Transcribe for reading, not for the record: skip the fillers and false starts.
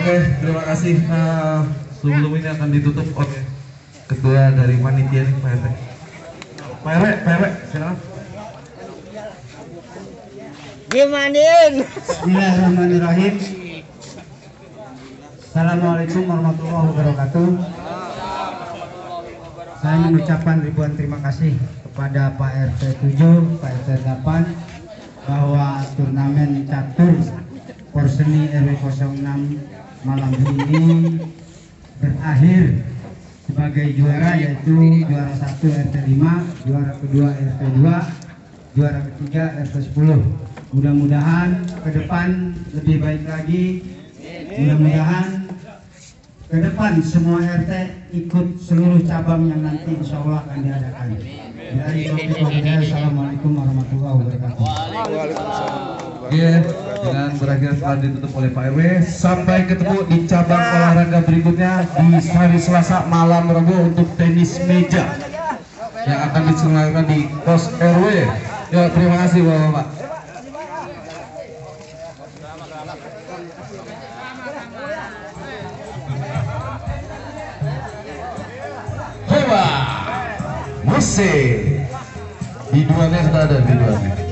Oke, terima kasih. Sebelum ini akan ditutup oleh ketua dari panitia nih, Pak RT. Pak RW, silakan. Gimanin. Bismillahirrahmanirrahim. Assalamualaikum warahmatullahi wabarakatuh. Saya mengucapkan ribuan terima kasih kepada Pak RT 7, Pak RT 8 bahwa turnamen catur Porseni RW 06 malam ini berakhir sebagai juara, yaitu juara 1 RT 5, juara kedua RT 2, juara ketiga RT 10. Mudah-mudahan ke depan lebih baik lagi. Mudah-mudahan ke depan semua RT ikut seluruh cabang yang nanti insya Allah akan diadakan. Assalamualaikum warahmatullahi wabarakatuh. Oke, dengan berakhir setelah ditutup oleh Pak RW, sampai ketemu di cabang olahraga berikutnya di hari Selasa malam Rabu untuk tenis meja yang akan diselenggarakan di pos RW. Ya, terima kasih Bapak-bapak. Musik di dua nih sudah ada di dua nih.